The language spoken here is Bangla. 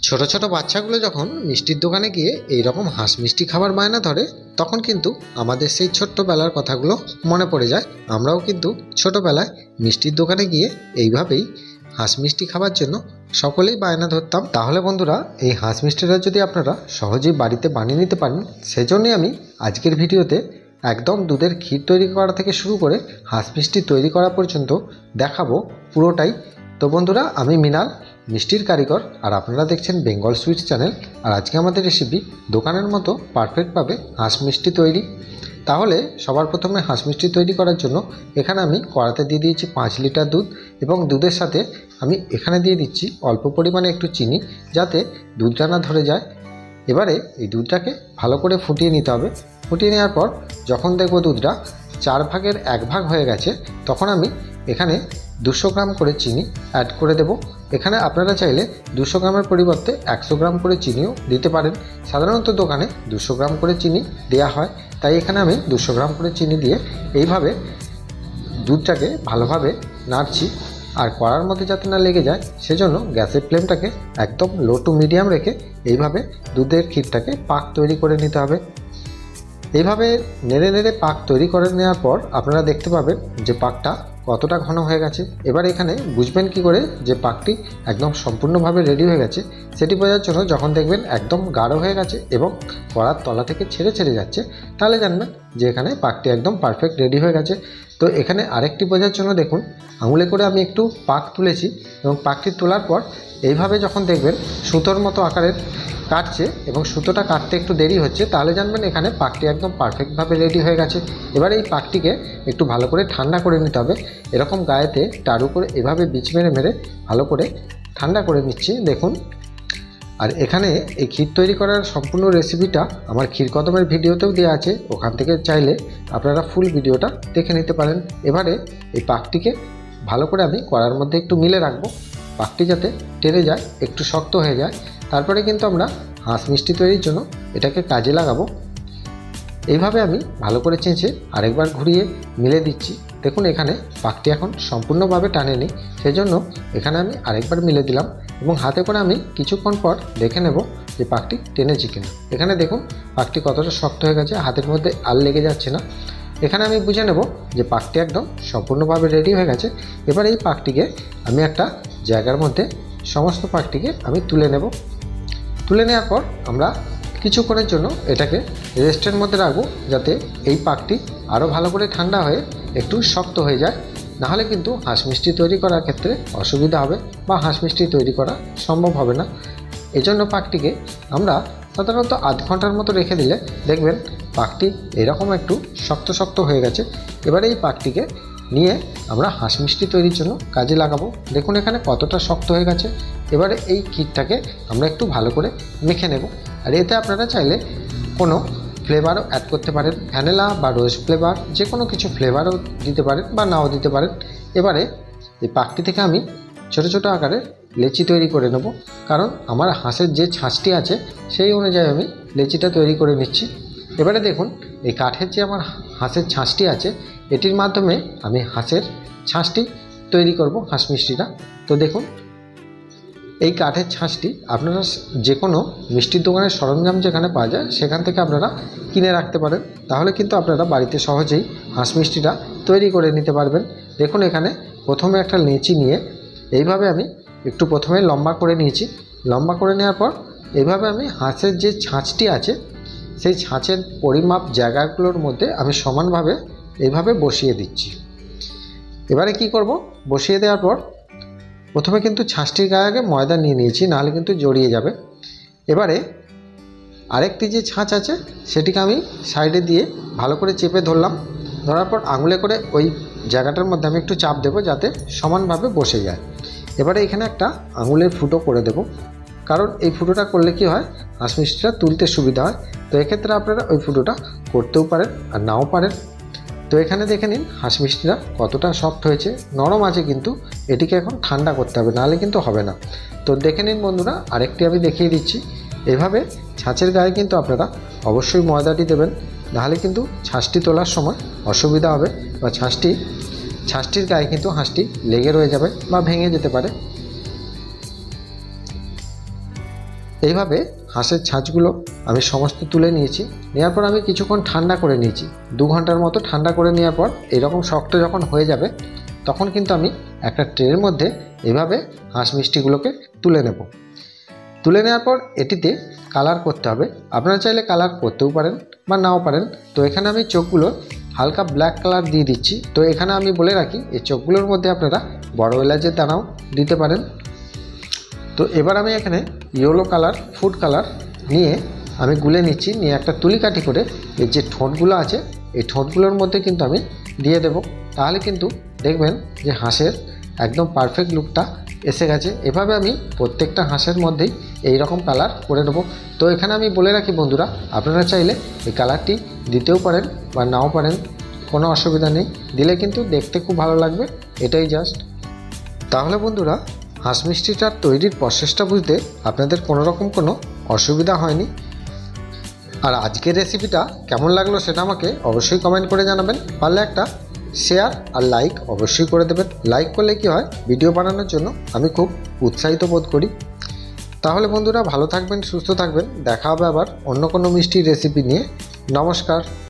ছোট ছোট বাচ্চাগুলো যখন মিষ্টির দোকানে গিয়ে এই রকম হাঁস মিষ্টি খাবার বায়না ধরে তখন কিন্তু আমাদের সেই ছোট্টবেলার কথাগুলো মনে পড়ে যায়। আমরাও কিন্তু ছোটবেলায় মিষ্টির দোকানে গিয়ে এইভাবেই হাঁস মিষ্টি খাবার জন্য সকলেই বায়না ধরতাম। তাহলে বন্ধুরা, এই হাঁস মিষ্টিটা যদি আপনারা সহজেই বাড়িতে বানিয়ে নিতে পারেন, সেজন্যই আমি আজকের ভিডিওতে একদম দুধের ক্ষীর তৈরি করা থেকে শুরু করে হাঁস মিষ্টি তৈরি করা পর্যন্ত দেখাবো পুরোটাই। তো বন্ধুরা, আমি মৃণাল, মিষ্টির কারিগর, আর আপনারা দেখছেন বেঙ্গল সুইটস চ্যানেল। আর আজকে আমাদের রেসিপি দোকানের মতো পারফেক্টভাবে হাঁস মিষ্টি তৈরি। তাহলে সবার প্রথমে হাঁস মিষ্টি তৈরি করার জন্য এখানে আমি কড়াতে দিয়ে দিয়েছি 5 লিটার দুধ, এবং দুধের সাথে আমি এখানে দিয়ে দিচ্ছি অল্প পরিমাণে একটু চিনি, যাতে দুধটা না ধরে যায়। এবারে এই দুধটাকে ভালো করে ফুটিয়ে নিতে হবে। ফুটিয়ে নেওয়ার পর যখন দেখবো দুধটা 4 ভাগের 1 ভাগ হয়ে গেছে, তখন আমি এখানে 200 গ্রাম করে চিনি অ্যাড করে দেব। এখানে আপনারা চাইলে 200 গ্রামের পরিবর্তে 100 গ্রাম করে চিনিও দিতে পারেন। সাধারণত দোকানে 200 গ্রাম করে চিনি দেয়া হয়, তাই এখানে আমি 200 গ্রাম করে চিনি দিয়ে এইভাবে দুধটাকে ভালোভাবে নাড়ছি। আর কড়ার মধ্যে যাতে না লেগে যায় সেজন্য গ্যাসের ফ্লেমটাকে একদম লো টু মিডিয়াম রেখে এইভাবে দুধের ক্ষীরটাকে পাক তৈরি করে নিতে হবে। এইভাবে নেড়ে নেড়ে পাক তৈরি করে নেওয়ার পর আপনারা দেখতে পাবেন যে পাকটা কতটা ঘন হয়ে গেছে। এবার এখানে বুঝবেন কি করে যে পাকটি একদম সম্পূর্ণভাবে রেডি হয়ে গেছে, সেটি বোঝার জন্য যখন দেখবেন একদম গাঢ় হয়ে গেছে এবং কড়ার তলা থেকে ছেড়ে যাচ্ছে, তাহলে জানবেন যে এখানে পাকটি একদম পারফেক্ট রেডি হয়ে গেছে। তো এখানে আরেকটি বোঝার জন্য দেখুন, আঙুলে করে আমি একটু পাক তুলেছি, এবং পাকটি তোলার পর এইভাবে যখন দেখবেন সুতোর মতো আকারের কাটছে এবং সুতোটা কাটতে একটু দেরি হচ্ছে, তাহলে জানবেন এখানে পাকটি একদম পারফেক্টভাবে রেডি হয়ে গেছে। এবার এই পাকটিকে একটু ভালো করে ঠান্ডা করে নিতে হবে। এরকম গায়েতে টারু করে এভাবে বিচ মেরে মেরে ভালো করে ঠান্ডা করে নিচ্ছি, দেখুন। আর এখানে এই ক্ষীর তৈরি করার সম্পূর্ণ রেসিপিটা আমার ক্ষীর কদমের ভিডিওতেও দেওয়া আছে, ওখান থেকে চাইলে আপনারা ফুল ভিডিওটা দেখে নিতে পারেন। এবারে এই পাকটিকে ভালো করে আমি কড়ার মধ্যে একটু মিলে রাখবো, পাকটি যাতে টেনে যায়, একটু শক্ত হয়ে যায়। তারপরে কিন্তু আমরা হাঁস মিষ্টি তৈরির জন্য এটাকে কাজে লাগাবো। এইভাবে আমি ভালো করে চেঁচে আরেকবার ঘুরিয়ে মিলে দিচ্ছি। দেখুন এখানে পাকটি এখন সম্পূর্ণভাবে টানেনি, সেজন্য এখানে আমি আরেকবার মিলে দিলাম, এবং হাতে করে আমি কিছুক্ষণ পর দেখে নেব যে পাকটি টেনেছে কিনা। এখানে দেখুন পাকটি কতটা শক্ত হয়ে গেছে, হাতের মধ্যে আর লেগে যাচ্ছে না। এখানে আমি বুঝে নেব যে পাকটি একদম সম্পূর্ণভাবে রেডি হয়ে গেছে। এবার এই পাকটিকে আমি একটা জায়গার মধ্যে সমস্ত পাকটিকে আমি তুলে নেব। তুলে নেওয়ার পর আমরা কিছুক্ষণের জন্য এটাকে রেস্টের মধ্যে রাখবো, যাতে এই পাকটি আরও ভালো করে ঠান্ডা হয়ে একটু শক্ত হয়ে যায়। নাহলে কিন্তু হাঁস মিষ্টি তৈরি করার ক্ষেত্রে অসুবিধা হবে, বা হাঁস মিষ্টি তৈরি করা সম্ভব হবে না। এজন্য পাকটিকে আমরা সাধারণত আধ ঘন্টার মতো রেখে দিলে দেখবেন পাকটি এরকম একটু শক্ত শক্ত হয়ে গেছে। এবারে এই পাকটিকে নিয়ে আমরা হাঁস মিষ্টি তৈরির জন্য কাজে লাগাবো। দেখুন এখানে কতটা শক্ত হয়ে গেছে। এবারে এই ক্ষীরটাকে আমরা একটু ভালো করে মেখে নেব। আর এতে আপনারা চাইলে কোনো ফ্লেভারও অ্যাড করতে পারেন, ভ্যানিলা বা রোজ ফ্লেভার, যে কোনো কিছু ফ্লেভারও দিতে পারেন বা নাও দিতে পারেন। এবারে এই পাকটি থেকে আমি ছোটো ছোটো আকারের লেচি তৈরি করে নেব, কারণ আমার হাঁসের যে ছাঁচটি আছে সেই অনুযায়ী আমি লেচিটা তৈরি করে নিচ্ছি। এবারে দেখুন এই কাঠের যে আমার হাঁসের ছাঁচটি আছে, এটির মাধ্যমে আমি হাঁসের ছাঁচটি তৈরি করব, হাঁস মিষ্টিটা। তো দেখুন এই কাঠের ছাঁচটি আপনারা যে কোনো মিষ্টির দোকানের সরঞ্জাম যেখানে পাওয়া যায় সেখান থেকে আপনারা কিনে রাখতে পারেন, তাহলে কিন্তু আপনারা বাড়িতে সহজেই হাঁস মিষ্টিটা তৈরি করে নিতে পারবেন। দেখুন এখানে প্রথমে একটা লেচি নিয়ে এইভাবে আমি একটু প্রথমে লম্বা করে নিয়েছি। লম্বা করে নেওয়ার পর এইভাবে আমি হাঁসের যে ছাঁচটি আছে সেই ছাঁচের পরিমাপ জায়গাগুলোর মধ্যে আমি সমানভাবে এইভাবে বসিয়ে দিচ্ছি। এবারে কি করব, বসিয়ে দেওয়ার পর প্রথমে কিন্তু ছাঁচটির গায়ে আগে ময়দা নিয়ে নিয়েছি, নাহলে কিন্তু জড়িয়ে যাবে। এবারে আরেকটি যে ছাঁচ আছে সেটিকে আমি সাইডে দিয়ে ভালো করে চেপে ধরলাম। ধরার পর আঙুলে করে ওই জায়গাটার মধ্যে আমি একটু চাপ দেবো, যাতে সমানভাবে বসে যায়। এবারে এখানে একটা আঙুলের ফুটো করে দেব, কারণ এই ফুটোটা করলে কি হয়, হাঁস মিষ্টিটা তুলতে সুবিধা হয়। তো এক্ষেত্রে আপনারা ওই ফুটোটা করতেও পারেন আর নাও পারেন। তো এখানে দেখে নিন হাঁস মিষ্টিটা কতটা সফট হয়েছে, নরম আছে, কিন্তু এটিকে এখন ঠান্ডা করতে হবে, নাহলে কিন্তু হবে না। তো দেখে নিন বন্ধুরা, আরেকটি আমি দেখিয়ে দিচ্ছি। এভাবে ছাঁচের গায়ে কিন্তু আপনারা অবশ্যই ময়দাটি দেবেন, নাহলে কিন্তু ছাঁচটি তোলার সময় অসুবিধা হবে, বা ছাঁচটির গায়ে কিন্তু হাঁসটি লেগে রয়ে যাবে বা ভেঙে যেতে পারে। এইভাবে হাঁসের ছাঁচগুলো আমি সমস্ত তুলে নিয়েছি। নেওয়ার পর আমি কিছুক্ষণ ঠান্ডা করে নিয়েছি, 2 ঘন্টার মতো ঠান্ডা করে নেওয়ার পর এরকম শক্ত যখন হয়ে যাবে তখন কিন্তু আমি একটা ট্রের মধ্যে এভাবে হাঁস মিষ্টিগুলোকে তুলে নেব। তুলে নেওয়ার পর এটিতে কালার করতে হবে। আপনারা চাইলে কালার করতেও পারেন বা নাও পারেন। তো এখানে আমি চোখগুলো হালকা ব্ল্যাক কালার দিয়ে দিচ্ছি। তো এখানে আমি বলে রাখি এই চোখগুলোর মধ্যে আপনারা বড় এলাচের দানাও দিতে পারেন। তো এবার আমি এখানে ইয়েলো কালার, ফুড কালার নিয়ে আমি গুলে নিচ্ছি। নিয়ে একটা তুলি কাঠি করে এই যে ঠোঁটগুলো আছে এই ঠোঁটগুলোর মধ্যে কিন্তু আমি দিয়ে দেব। তাহলে কিন্তু দেখবেন যে হাঁসের একদম পারফেক্ট লুকটা এসে গেছে। এভাবে আমি প্রত্যেকটা হাঁসের মধ্যেই এই রকম কালার করে নেব। তো এখানে আমি বলে রাখি বন্ধুরা, আপনারা চাইলে এই কালারটি দিতেও পারেন বা নাও পারেন, কোনো অসুবিধা নেই। দিলে কিন্তু দেখতে খুব ভালো লাগবে, এটাই জাস্ট। তাহলে বন্ধুরা, হাঁস মিষ্টিটার তৈরির প্রসেসটা বুঝতে আপনাদের কোনো রকম কোনো অসুবিধা হয়নি। আর আজকের রেসিপিটা কেমন লাগলো সেটা আমাকে অবশ্যই কমেন্ট করে জানাবেন। পারলে একটা শেয়ার আর লাইক অবশ্যই করে দেবেন। লাইক করলে কি হয়, ভিডিও বানানোর জন্য আমি খুব উৎসাহিত বোধ করি। তাহলে বন্ধুরা, ভালো থাকবেন, সুস্থ থাকবেন। দেখা হবে আবার অন্য কোনো মিষ্টির রেসিপি নিয়ে। নমস্কার।